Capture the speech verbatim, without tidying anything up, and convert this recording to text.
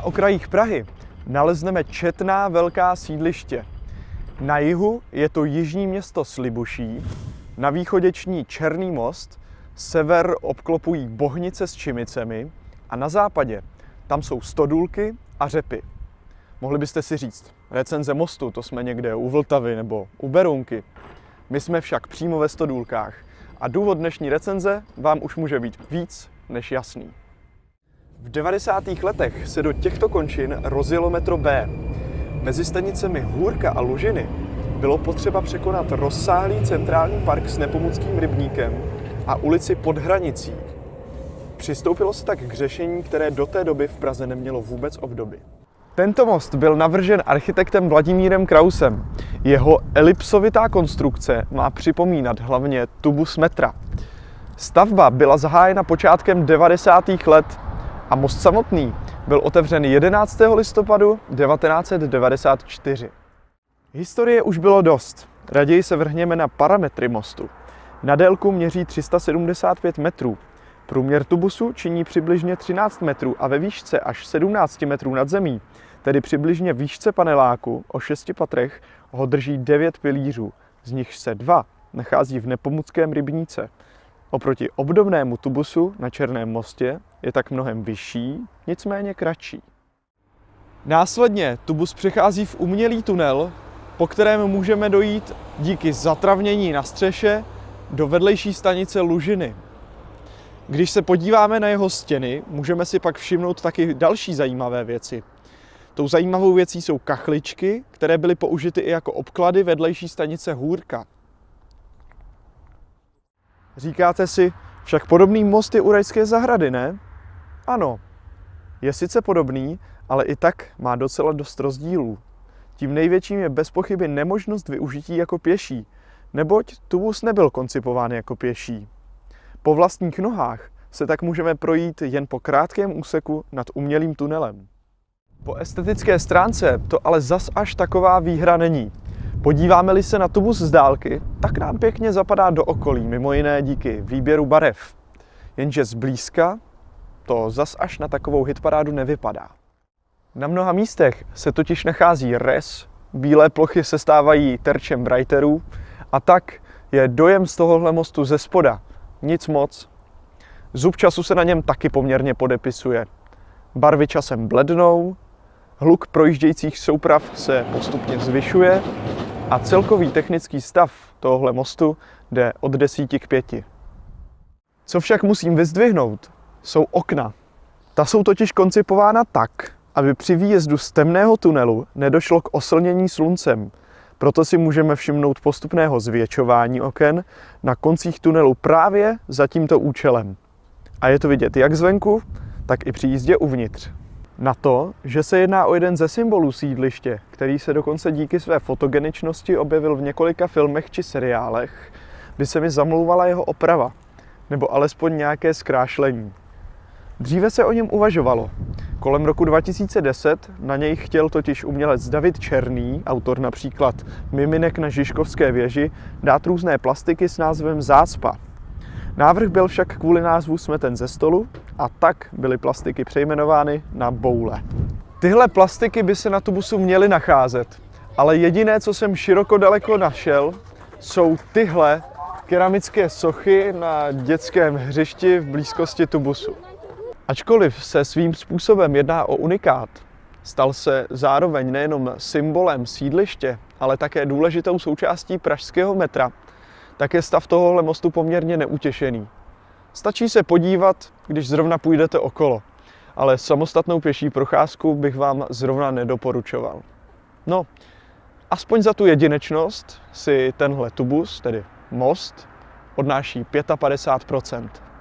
Na okrajích Prahy nalezneme četná velká sídliště. Na jihu je to jižní město Slibuší, na východě ční Černý most, sever obklopují Bohnice s Čimicemi a na západě tam jsou Stodůlky a Řepy. Mohli byste si říct, recenze mostu, to jsme někde u Vltavy nebo u Berounky. My jsme však přímo ve Stodůlkách a důvod dnešní recenze vám už může být víc než jasný. V devadesátých letech se do těchto končin rozjelo metro B. Mezi stanicemi Hůrka a Lužiny bylo potřeba překonat rozsáhlý centrální park s Nepomuckým rybníkem a ulici Pod Hranicí. Přistoupilo se tak k řešení, které do té doby v Praze nemělo vůbec obdoby. Tento most byl navržen architektem Vladimírem Krausem. Jeho elipsovitá konstrukce má připomínat hlavně tubus metra. Stavba byla zahájena počátkem devadesátých let a most samotný byl otevřen jedenáctého listopadu devatenáct set devadesát čtyři. Historie už bylo dost. Raději se vrhněme na parametry mostu. Na délku měří tři sta sedmdesát pět metrů. Průměr tubusu činí přibližně třináct metrů a ve výšce až sedmnáct metrů nad zemí, tedy přibližně výšce paneláku o šesti patrech, ho drží devět pilířů, z nichž se dva nachází v Nepomuckém rybníce. Oproti obdobnému tubusu na Černém mostě je tak mnohem vyšší, nicméně kratší. Následně tubus přechází v umělý tunel, po kterém můžeme dojít díky zatravnění na střeše do vedlejší stanice Lužiny. Když se podíváme na jeho stěny, můžeme si pak všimnout taky další zajímavé věci. Tou zajímavou věcí jsou kachličky, které byly použity i jako obklady vedlejší stanice Hůrka. Říkáte si, však podobný most je u Rajské zahrady, ne? Ano, je sice podobný, ale i tak má docela dost rozdílů. Tím největším je bez pochyby nemožnost využití jako pěší, neboť tubus nebyl koncipován jako pěší. Po vlastních nohách se tak můžeme projít jen po krátkém úseku nad umělým tunelem. Po estetické stránce to ale zas až taková výhra není. Podíváme-li se na tubus z dálky, tak nám pěkně zapadá do okolí, mimo jiné díky výběru barev. Jenže zblízka to zas až na takovou hitparádu nevypadá. Na mnoha místech se totiž nachází rez, bílé plochy se stávají terčem brighterů a tak je dojem z tohohle mostu ze spoda nic moc. Zub času se na něm taky poměrně podepisuje. Barvy časem blednou, hluk projíždějících souprav se postupně zvyšuje a celkový technický stav tohohle mostu jde od desíti k pěti. Co však musím vyzdvihnout, jsou okna. Ta jsou totiž koncipována tak, aby při výjezdu z temného tunelu nedošlo k oslnění sluncem. Proto si můžeme všimnout postupného zvětšování oken na koncích tunelu právě za tímto účelem. A je to vidět jak zvenku, tak i při jízdě uvnitř. Na to, že se jedná o jeden ze symbolů sídliště, který se dokonce díky své fotogeničnosti objevil v několika filmech či seriálech, by se mi zamlouvala jeho oprava, nebo alespoň nějaké zkrášlení. Dříve se o něm uvažovalo. Kolem roku dva tisíce deset na něj chtěl totiž umělec David Černý, autor například Miminek na Žižkovské věži, dát různé plastiky s názvem Zácpa. Návrh byl však kvůli názvu smeten ze stolu a tak byly plastiky přejmenovány na boule. Tyhle plastiky by se na tubusu měly nacházet, ale jediné, co jsem široko daleko našel, jsou tyhle keramické sochy na dětském hřišti v blízkosti tubusu. Ačkoliv se svým způsobem jedná o unikát, stal se zároveň nejenom symbolem sídliště, ale také důležitou součástí pražského metra, tak je stav tohohle mostu poměrně neutěšený. Stačí se podívat, když zrovna půjdete okolo, ale samostatnou pěší procházku bych vám zrovna nedoporučoval. No, aspoň za tu jedinečnost si tenhle tubus, tedy most, odnáší padesát pět procent.